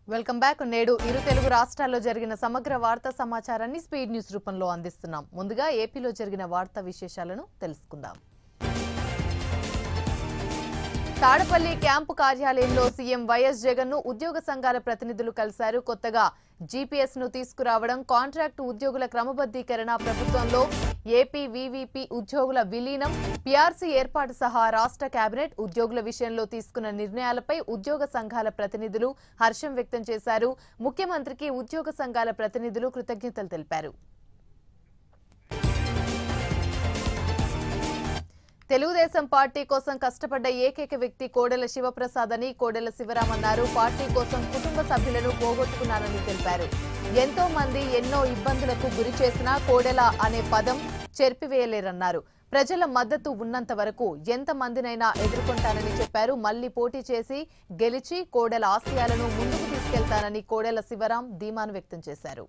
Welcome back. నేడు ఇరు తెలుగు రాష్ట్రాల్లో జరిగిన సమగ్ర వార్తా సమాచారాన్ని స్పీడ్ న్యూస్ రూపంలో అందిస్తున్నాం. ముందుగా ఏపీలో జరిగిన వార్తా విశేషాలను తెలుసుకుందాం. తాడపల్లి క్యాంపు కార్యాలయంలో సీఎం వైఎస్ జగన్ ను ఉద్యోగ సంఘాల ప్రతినిధులు కలిశారు. కొత్తగా జీపీఎస్ ను తీసుకురావడం, కాంట్రాక్టు ఉద్యోగుల క్రమబద్దీకరణ, ప్రభుత్వంలో ఏపీ వీవీపీ ఉద్యోగుల విలీనం, పీఆర్సీ ఏర్పాటు సహా రాష్ట్ర కేబినెట్ ఉద్యోగుల విషయంలో తీసుకున్న నిర్ణయాలపై ఉద్యోగ సంఘాల ప్రతినిధులు హర్షం వ్యక్తం చేశారు. ముఖ్యమంత్రికి ఉద్యోగ సంఘాల ప్రతినిధులు కృతజ్ఞతలు తెలిపారు. తెలుగుదేశం పార్టీ కోసం కష్టపడ్డ ఏకైక వ్యక్తి కోడెల శివప్రసాద్ అని కోడెల శివరాం అన్నారు. పార్టీ కోసం కుటుంబ సభ్యులను పోగొట్టుకున్నారని తెలిపారు. ఎంతో మంది ఎన్నో ఇబ్బందులకు గురి చేసినా కోడెల అనే పదం చెరిపివేయలేరన్నారు. ప్రజల మద్దతు ఉన్నంత వరకు ఎంత మందినైనా ఎదుర్కొంటానని చెప్పారు. మళ్లీ పోటీ చేసి గెలిచి కోడెల ఆశయాలను ముందుకు తీసుకెళ్తానని కోడెల శివరాం ధీమాను వ్యక్తం చేశారు.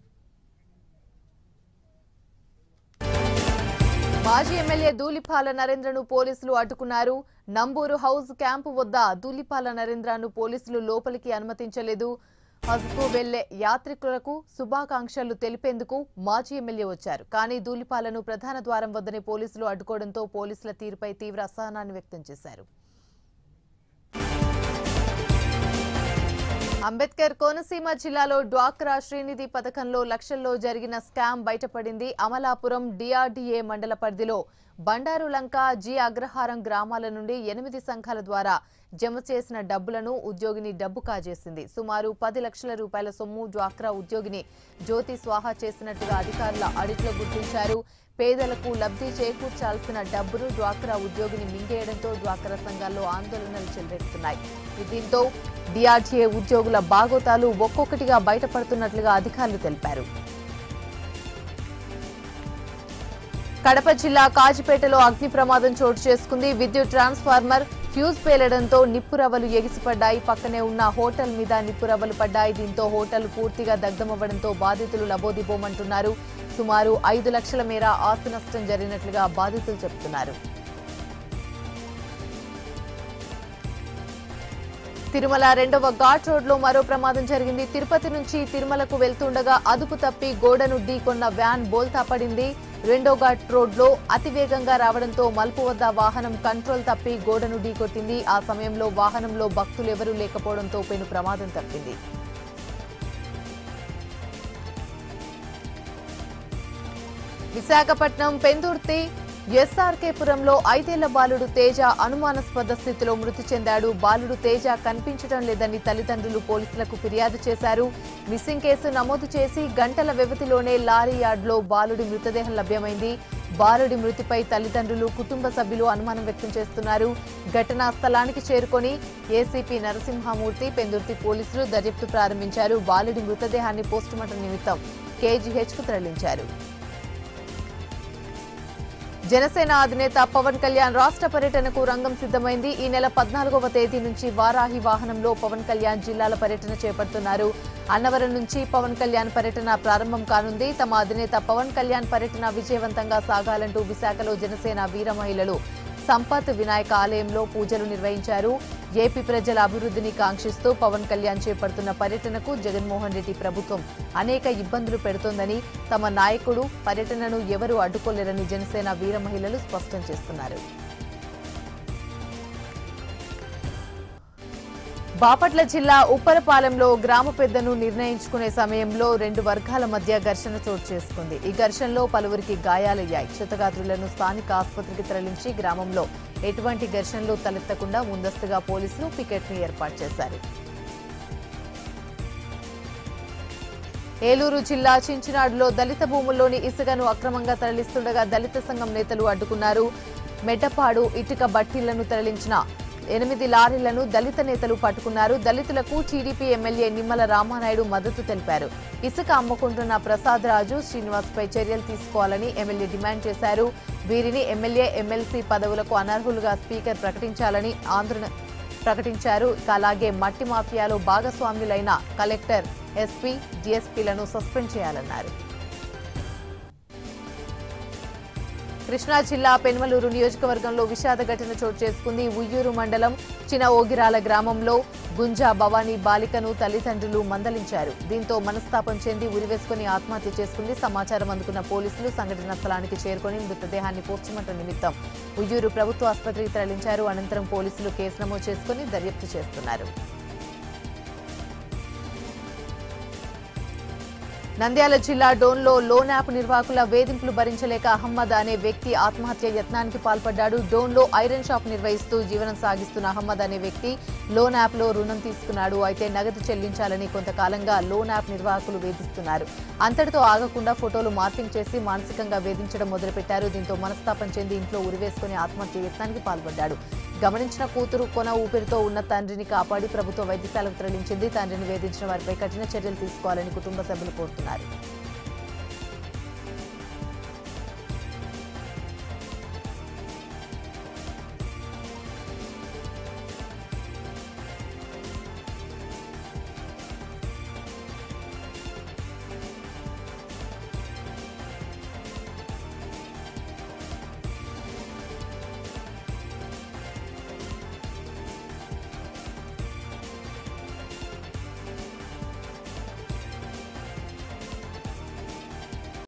మాజీ ఎమ్మెల్యే ధూళిపాల నరేంద్రను పోలీసులు అడ్డుకున్నారు. నంబూరు హౌస్ క్యాంపు వద్ద ధూళిపాల నరేంద్రను పోలీసులు లోపలికి అనుమతించలేదు. హజ్కు వెళ్లే యాత్రికులకు శుభాకాంక్షలు తెలిపేందుకు మాజీ ఎమ్మెల్యే వచ్చారు. కానీ ధూళిపాలను ప్రధాన ద్వారం వద్దనే పోలీసులు అడ్డుకోవడంతో పోలీసుల తీరుపై తీవ్ర అసహనాన్ని వ్యక్తం చేశారు. అంబేద్కర్ కోనసీమ జిల్లాలో డ్వాక్రా శ్రీనిధి పథకంలో లక్షల్లో జరిగిన స్కామ్ బయటపడింది. అమలాపురం డిఆర్డీఏ మండల పరిధిలో బండారు లంక, జి అగ్రహారం గ్రామాల నుండి 8 సంఘాల ద్వారా జమ చేసిన డబ్బులను ఉద్యోగిని డబ్బు కాజేసింది. సుమారు 10 లక్షల రూపాయల సొమ్ము డ్వాక్రా ఉద్యోగిని జ్యోతి స్వాహా చేసినట్టుగా అధికారుల ఆడిట్లో గుర్తించారు. పేదలకు లబ్ధి చేకూర్చాల్సిన డబ్బును డ్వాక్రా ఉద్యోగిని మింగేయడంతో డ్వాక్రా సంఘాల్లో ఆందోళనలు చెలరేగుతున్నాయి. దీంతో డిఆర్డీఏ ఉద్యోగుల బాగోతాలు ఒక్కొక్కటిగా బయటపడుతున్నట్లుగా అధికారులు తెలిపారు. కడప జిల్లా కాజిపేటలో అగ్ని ప్రమాదం చోటు చేసుకుంది. విద్యుత్ ట్రాన్స్ఫార్మర్ ఫ్యూజ్ పేలడంతో నిప్పురవ్వలు ఎగిసిపడ్డాయి. పక్కనే ఉన్న హోటల్ మీద నిప్పురవ్వలు పడ్డాయి. దీంతో హోటల్ పూర్తిగా దగ్ధమవ్వడంతో బాధితులు లబోదిబోమంటున్నారు. సుమారు 5 లక్షల మేర ఆస్తి నష్టం జరిగినట్లుగా బాధితులు చెబుతున్నారు. తిరుమల 2వ ఘాట్ రోడ్లో మరో ప్రమాదం జరిగింది. తిరుపతి నుంచి తిరుమలకు వెళ్తుండగా అదుపు తప్పి గోడను ఢీకొన్న వ్యాన్ బోల్తా పడింది. 2వ ఘాట్ రోడ్లో అతివేగంగా రావడంతో మలుపు వద్ద వాహనం కంట్రోల్ తప్పి గోడను ఢీకొట్టింది. ఆ సమయంలో వాహనంలో భక్తులెవరూ లేకపోవడంతో పెను ప్రమాదం తప్పింది. విశాఖపట్నం పెందుర్తి ఎస్ఆర్కేపురంలో 5 ఏళ్ల బాలుడు తేజ అనుమానాస్పద స్థితిలో మృతి చెందాడు. బాలుడు తేజ కనిపించడం లేదని తల్లిదండ్రులు పోలీసులకు ఫిర్యాదు చేశారు. మిస్సింగ్ కేసు నమోదు చేసి గంటల వ్యవధిలోనే లారీ యార్డ్లో బాలుడి మృతదేహం లభ్యమైంది. బాలుడి మృతిపై తల్లిదండ్రులు, కుటుంబ సభ్యులు అనుమానం వ్యక్తం చేస్తున్నారు. ఘటనా స్థలానికి చేరుకొని ఏసీపీ నరసింహమూర్తి, పెందుర్తి పోలీసులు దర్యాప్తు ప్రారంభించారు. బాలుడి మృతదేహాన్ని పోస్టుమార్టం నిమిత్తం కేజీహెచ్కు తరలించారు. జనసేన అధినేత పవన్ కళ్యాణ్ రాష్ట్ర పర్యటనకు రంగం సిద్ధమైంది. ఈ నెల 14వ తేదీ నుంచి వారాహి వాహనంలో పవన్ కళ్యాణ్ జిల్లాల పర్యటన చేపడుతున్నారు. అన్నవరం నుంచి పవన్ కళ్యాణ్ పర్యటన ప్రారంభం కానుంది. తమ అధినేత పవన్ కళ్యాణ్ పర్యటన విజయవంతంగా సాగాలంటూ విశాఖలో జనసేన వీర మహిళలు సంపత్ వినాయక ఆలయంలో పూజలు నిర్వహించారు. ఏపీ ప్రజల అభివృద్ధిని కాంక్షిస్తూ పవన్ కళ్యాణ్ చేపడుతున్న పర్యటనకు జగన్మోహన్ రెడ్డి ప్రభుత్వం అనేక ఇబ్బందులు పెడుతోందని, తమ నాయకుడు పర్యటనను ఎవరూ అడ్డుకోలేరని జనసేన వీర మహిళలు స్పష్టం చేస్తున్నారు. బాపట్ల జిల్లా ఉప్పరపాలెంలో గ్రామ పెద్దను నిర్ణయించుకునే సమయంలో 2 వర్గాల మధ్య ఘర్షణ చోటు చేసుకుంది. ఈ ఘర్షణలో పలువురికి గాయాలయ్యాయి. క్షతగాత్రులను స్థానిక ఆసుపత్రికి తరలించి గ్రామంలో ఎటువంటి ఘర్షణలు తలెత్తకుండా ముందస్తుగా పోలీసులు పికెట్ ని ఏర్పాటు చేశారు. ఏలూరు జిల్లా చించినాడులో దళిత భూముల్లోని ఇసుకను అక్రమంగా తరలిస్తుండగా దళిత సంఘం నేతలు అడ్డుకున్నారు. మెడ్డపాడు ఇటుక బట్టీలను తరలించిన 8 లారీలను దళిత నేతలు పట్టుకున్నారు. దళితులకు టీడీపీ ఎమ్మెల్యే నిమ్మల రామానాయుడు మద్దతు తెలిపారు. ఇసుక అమ్ముకుంటున్న ప్రసాద్ రాజు, శ్రీనివాస్పై చర్యలు తీసుకోవాలని ఎమ్మెల్యే డిమాండ్ చేశారు. వీరిని ఎమ్మెల్యే, ఎమ్మెల్సీ పదవులకు అనర్హులుగా స్పీకర్ ప్రకటించాలని ఆందోళన ప్రకటించారు. అలాగే మట్టి మాఫియాలో భాగస్వాములైన కలెక్టర్, ఎస్పీ, డీఎస్పీలను సస్పెండ్ చేయాలన్నారు. కృష్ణా జిల్లా పెన్మలూరు నియోజకవర్గంలో విషాద ఘటన చోటు చేసుకుంది. ఉయ్యూరు మండలం చిన ఓగిరాల గ్రామంలో గుంజా భవానీ బాలికను తల్లిదండ్రులు మందలించారు. దీంతో మనస్తాపం చెంది ఉరివేసుకుని ఆత్మహత్య చేసుకుంది. సమాచారం అందుకున్న పోలీసులు సంఘటనా స్థలానికి చేరుకుని మృతదేహాన్ని పోస్టుమార్టం నిమిత్తం ఉయ్యూరు ప్రభుత్వ ఆసుపత్రికి తరలించారు. అనంతరం పోలీసులు కేసు నమోదు చేసుకుని దర్యాప్తు చేస్తున్నారు. నంద్యాల జిల్లా డోన్లో లోన్ యాప్ నిర్వాహకుల వేధింపులు భరించలేక అహ్మద్ అనే వ్యక్తి ఆత్మహత్య యత్నానికి పాల్పడ్డాడు. డోన్లో ఐరన్ షాప్ నిర్వహిస్తూ జీవనం సాగిస్తున్న అహ్మద్ అనే వ్యక్తి లోన్ యాప్లో రుణం తీసుకున్నాడు. అయితే నగదు చెల్లించాలని కొంతకాలంగా లోన్ యాప్ నిర్వాహకులు వేధిస్తున్నారు. అంతటితో ఆగకుండా ఫోటోలు మార్పింగ్ చేసి మానసికంగా వేధించడం మొదలుపెట్టారు. దీంతో మనస్తాపం చెంది ఇంట్లో ఉరివేసుకుని ఆత్మహత్య యత్నానికి పాల్పడ్డాడు. గమనించిన కూతురు కొన ఊపిరితో ఉన్న తండ్రిని కాపాడి ప్రభుత్వ వైద్యశాలకు తరలించింది. తండ్రిని వేధించిన వారిపై కఠిన చర్యలు తీసుకోవాలని కుటుంబ సభ్యులు కోరుతున్నారు.